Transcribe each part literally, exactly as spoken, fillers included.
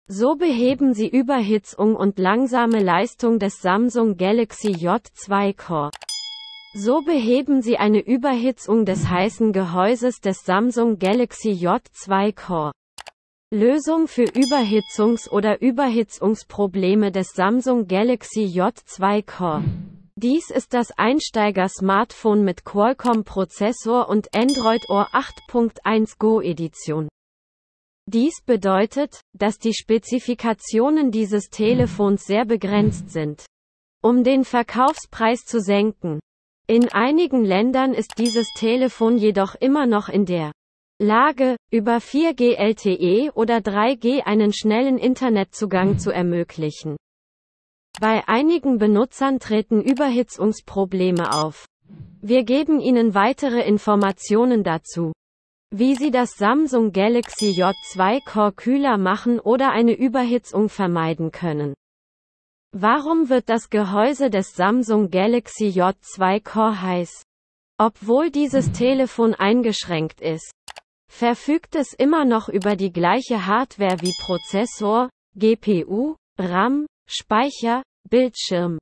So beheben Sie Überhitzung und langsame Leistung des Samsung Galaxy J zwei Core. So beheben Sie eine Überhitzung des heißen Gehäuses des Samsung Galaxy J zwei Core. Lösung für Überhitzungs- oder Überhitzungsprobleme des Samsung Galaxy J zwei Core. Dies ist das Einsteiger-Smartphone mit Qualcomm-Prozessor und Android O acht Punkt eins Go-Edition. Dies bedeutet, dass die Spezifikationen dieses Telefons sehr begrenzt sind. Um den Verkaufspreis zu senken. In einigen Ländern ist dieses Telefon jedoch immer noch in der Lage, über vier G L T E oder drei G einen schnellen Internetzugang zu ermöglichen. Bei einigen Benutzern treten Überhitzungsprobleme auf. Wir geben Ihnen weitere Informationen dazu, wie Sie das Samsung Galaxy J zwei Core kühler machen oder eine Überhitzung vermeiden können. Warum wird das Gehäuse des Samsung Galaxy J zwei Core heiß? Obwohl dieses Telefon eingeschränkt ist, verfügt es immer noch über die gleiche Hardware wie Prozessor, G P U, RAM, Speicher, Bildschirm,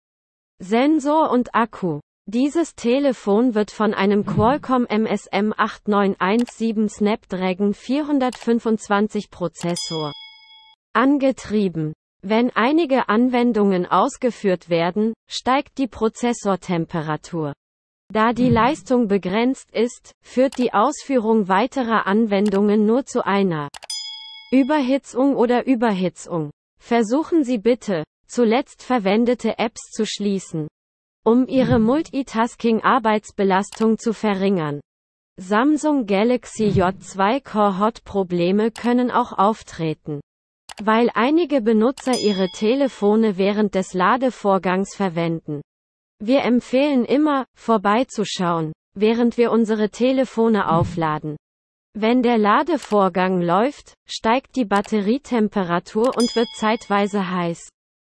Sensor und Akku. Dieses Telefon wird von einem Qualcomm M S M acht neun eins sieben Snapdragon vierhundertfünfundzwanzig Prozessor angetrieben. Wenn einige Anwendungen ausgeführt werden, steigt die Prozessortemperatur. Da die Leistung begrenzt ist, führt die Ausführung weiterer Anwendungen nur zu einer Überhitzung oder Überhitzung. Versuchen Sie bitte, zuletzt verwendete Apps zu schließen, um Ihre Multitasking-Arbeitsbelastung zu verringern. Samsung Galaxy J zwei Core Hot-Probleme können auch auftreten, weil einige Benutzer ihre Telefone während des Ladevorgangs verwenden. Wir empfehlen immer, vorbeizuschauen, während wir unsere Telefone aufladen. Wenn der Ladevorgang läuft, steigt die Batterietemperatur und wird zeitweise heiß.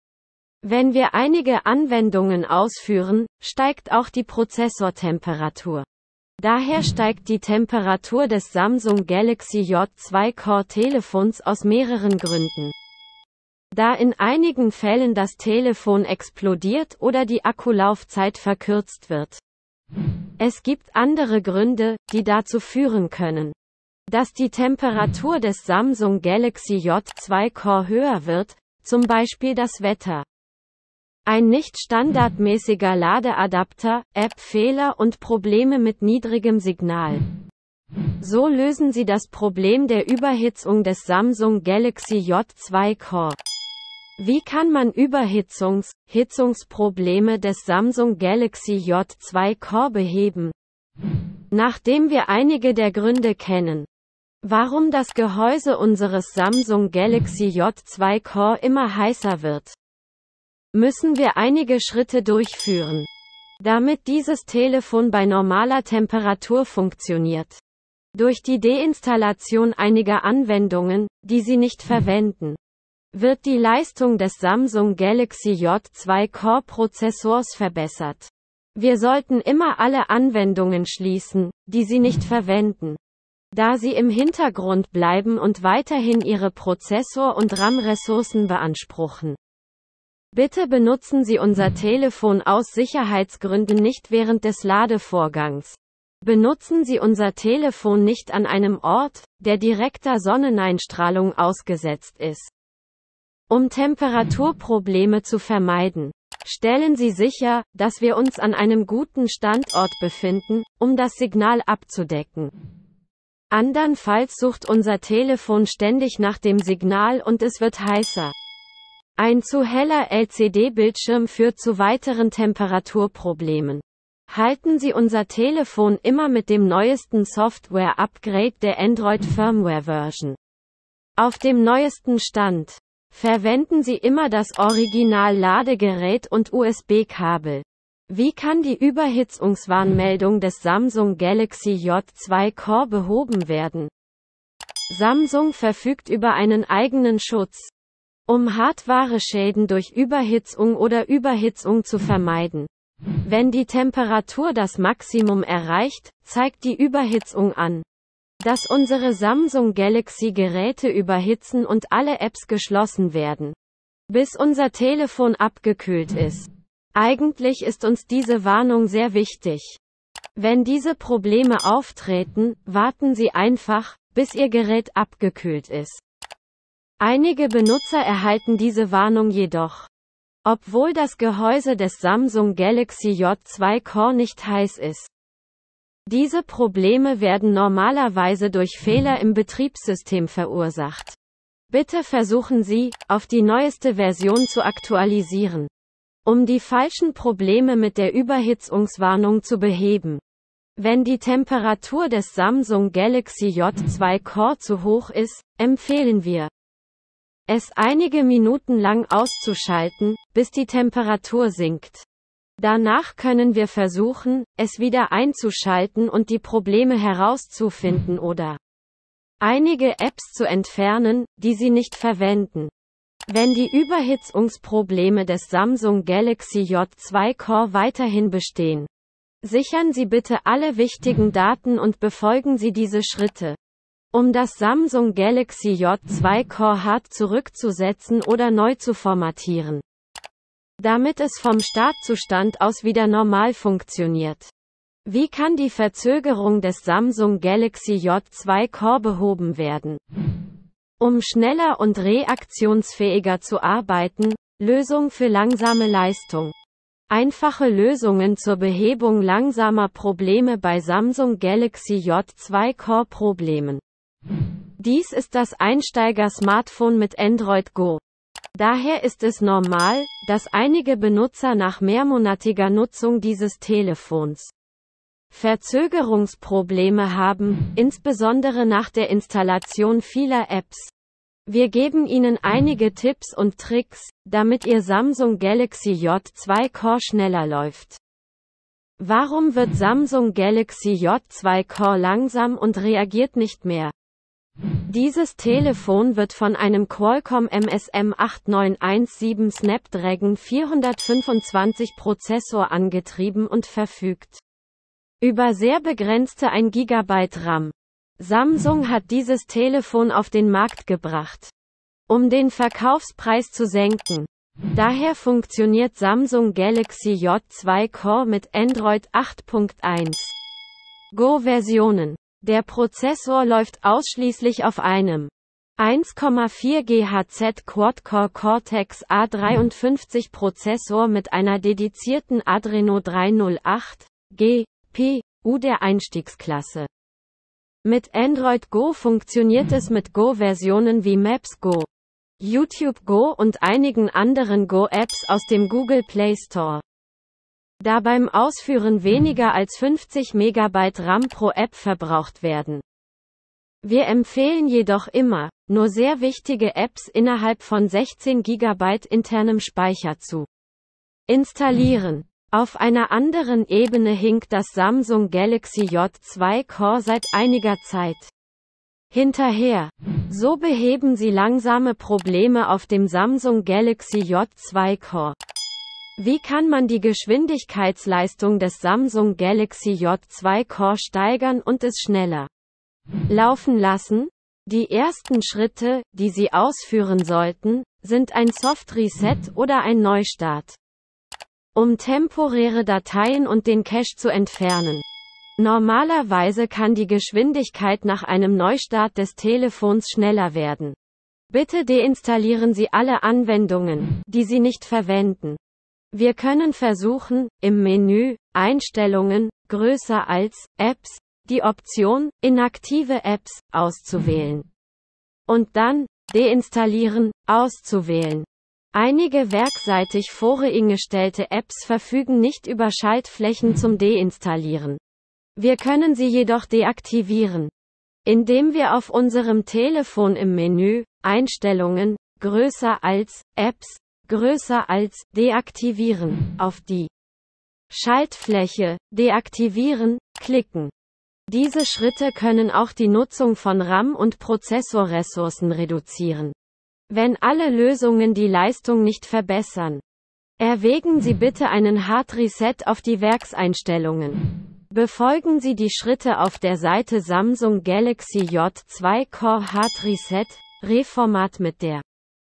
Wenn wir einige Anwendungen ausführen, steigt auch die Prozessortemperatur. Daher steigt die Temperatur des Samsung Galaxy J zwei Core Telefons aus mehreren Gründen. Da in einigen Fällen das Telefon explodiert oder die Akkulaufzeit verkürzt wird. Es gibt andere Gründe, die dazu führen können, dass die Temperatur des Samsung Galaxy J zwei Core höher wird, zum Beispiel das Wetter. Ein nicht standardmäßiger Ladeadapter, App-Fehler und Probleme mit niedrigem Signal. So lösen Sie das Problem der Überhitzung des Samsung Galaxy J zwei Core. Wie kann man Überhitzungs-, Hitzungsprobleme des Samsung Galaxy J zwei Core beheben? Nachdem wir einige der Gründe kennen, warum das Gehäuse unseres Samsung Galaxy J zwei Core immer heißer wird, müssen wir einige Schritte durchführen, damit dieses Telefon bei normaler Temperatur funktioniert. Durch die Deinstallation einiger Anwendungen, die Sie nicht verwenden, wird die Leistung des Samsung Galaxy J zwei Core Prozessors verbessert. Wir sollten immer alle Anwendungen schließen, die Sie nicht verwenden, da sie im Hintergrund bleiben und weiterhin Ihre Prozessor- und RAM-Ressourcen beanspruchen. Bitte benutzen Sie unser Telefon aus Sicherheitsgründen nicht während des Ladevorgangs. Benutzen Sie unser Telefon nicht an einem Ort, der direkter Sonneneinstrahlung ausgesetzt ist. Um Temperaturprobleme zu vermeiden, stellen Sie sicher, dass wir uns an einem guten Standort befinden, um das Signal abzudecken. Andernfalls sucht unser Telefon ständig nach dem Signal und es wird heißer. Ein zu heller L C D-Bildschirm führt zu weiteren Temperaturproblemen. Halten Sie unser Telefon immer mit dem neuesten Software-Upgrade der Android-Firmware-Version auf dem neuesten Stand. Verwenden Sie immer das Original-Ladegerät und U S B-Kabel. Wie kann die Überhitzungswarnmeldung des Samsung Galaxy J zwei Core behoben werden? Samsung verfügt über einen eigenen Schutz, um Hardware-Schäden durch Überhitzung oder Überhitzung zu vermeiden. Wenn die Temperatur das Maximum erreicht, zeigt die Überhitzung an. dass unsere Samsung Galaxy-Geräte überhitzen und alle Apps geschlossen werden, bis unser Telefon abgekühlt ist. Eigentlich ist uns diese Warnung sehr wichtig. Wenn diese Probleme auftreten, warten Sie einfach, bis Ihr Gerät abgekühlt ist. Einige Benutzer erhalten diese Warnung jedoch, obwohl das Gehäuse des Samsung Galaxy J zwei Core nicht heiß ist. Diese Probleme werden normalerweise durch Fehler im Betriebssystem verursacht. Bitte versuchen Sie, auf die neueste Version zu aktualisieren, um die falschen Probleme mit der Überhitzungswarnung zu beheben. Wenn die Temperatur des Samsung Galaxy J zwei Core zu hoch ist, empfehlen wir, es einige Minuten lang auszuschalten, bis die Temperatur sinkt. Danach können wir versuchen, es wieder einzuschalten und die Probleme herauszufinden oder einige Apps zu entfernen, die Sie nicht verwenden. Wenn die Überhitzungsprobleme des Samsung Galaxy J zwei Core weiterhin bestehen, sichern Sie bitte alle wichtigen Daten und befolgen Sie diese Schritte, um das Samsung Galaxy J zwei Core hart zurückzusetzen oder neu zu formatieren, damit es vom Startzustand aus wieder normal funktioniert. Wie kann die Verzögerung des Samsung Galaxy J zwei Core behoben werden? Um schneller und reaktionsfähiger zu arbeiten, Lösung für langsame Leistung. Einfache Lösungen zur Behebung langsamer Probleme bei Samsung Galaxy J zwei Core Problemen. Dies ist das Einsteiger-Smartphone mit Android Go. Daher ist es normal, dass einige Benutzer nach mehrmonatiger Nutzung dieses Telefons Verzögerungsprobleme haben, insbesondere nach der Installation vieler Apps. Wir geben Ihnen einige Tipps und Tricks, damit Ihr Samsung Galaxy J zwei Core schneller läuft. Warum wird Samsung Galaxy J zwei Core langsam und reagiert nicht mehr? Dieses Telefon wird von einem Qualcomm M S M acht neun eins sieben Snapdragon vierhundertfünfundzwanzig Prozessor angetrieben und verfügt über sehr begrenzte ein Gigabyte RAM. Samsung hat dieses Telefon auf den Markt gebracht, um den Verkaufspreis zu senken. Daher funktioniert Samsung Galaxy J zwei Core mit Android acht Punkt eins Go-Versionen. Der Prozessor läuft ausschließlich auf einem eins Komma vier Gigahertz Quad-Core Cortex A dreiundfünfzig Prozessor mit einer dedizierten Adreno dreihundertacht G P U der Einstiegsklasse. Mit Android Go funktioniert es mit Go-Versionen wie Maps Go, YouTube Go und einigen anderen Go-Apps aus dem Google Play Store. Da beim Ausführen weniger als fünfzig Megabyte RAM pro App verbraucht werden. Wir empfehlen jedoch immer, nur sehr wichtige Apps innerhalb von sechzehn Gigabyte internem Speicher zu installieren. Auf einer anderen Ebene hinkt das Samsung Galaxy J zwei Core seit einiger Zeit hinterher. So beheben Sie langsame Probleme auf dem Samsung Galaxy J zwei Core. Wie kann man die Geschwindigkeitsleistung des Samsung Galaxy J zwei Core steigern und es schneller laufen lassen? Die ersten Schritte, die Sie ausführen sollten, sind ein Soft Reset oder ein Neustart, um temporäre Dateien und den Cache zu entfernen. Normalerweise kann die Geschwindigkeit nach einem Neustart des Telefons schneller werden. Bitte deinstallieren Sie alle Anwendungen, die Sie nicht verwenden. Wir können versuchen, im Menü, Einstellungen, größer als, Apps, die Option, inaktive Apps, auszuwählen. Und dann, deinstallieren, auszuwählen. Einige werkseitig voreingestellte Apps verfügen nicht über Schaltflächen zum Deinstallieren. Wir können sie jedoch deaktivieren, indem wir auf unserem Telefon im Menü, Einstellungen, größer als, Apps, größer als, deaktivieren, auf die Schaltfläche, deaktivieren, klicken. Diese Schritte können auch die Nutzung von RAM und Prozessorressourcen reduzieren, wenn alle Lösungen die Leistung nicht verbessern. Erwägen Sie bitte einen Hard Reset auf die Werkseinstellungen. Befolgen Sie die Schritte auf der Seite Samsung Galaxy J zwei Core Hard Reset, Reformat mit der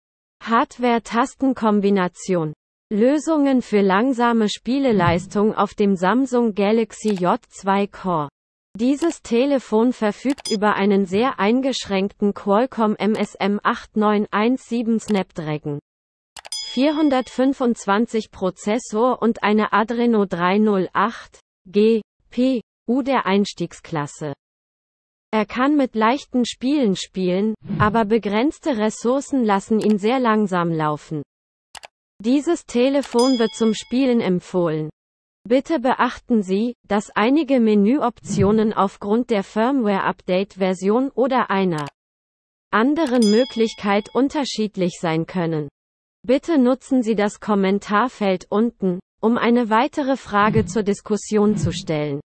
Hardware-Tastenkombination. Lösungen für langsame Spieleleistung auf dem Samsung Galaxy J zwei Core. Dieses Telefon verfügt über einen sehr eingeschränkten Qualcomm M S M acht neun eins sieben Snapdragon vierhundertfünfundzwanzig Prozessor und eine Adreno dreihundertacht G P U der Einstiegsklasse. Er kann mit leichten Spielen spielen, aber begrenzte Ressourcen lassen ihn sehr langsam laufen. Dieses Telefon wird zum Spielen empfohlen. Bitte beachten Sie, dass einige Menüoptionen aufgrund der Firmware-Update-Version oder einer anderen Möglichkeit unterschiedlich sein können. Bitte nutzen Sie das Kommentarfeld unten, um eine weitere Frage zur Diskussion zu stellen.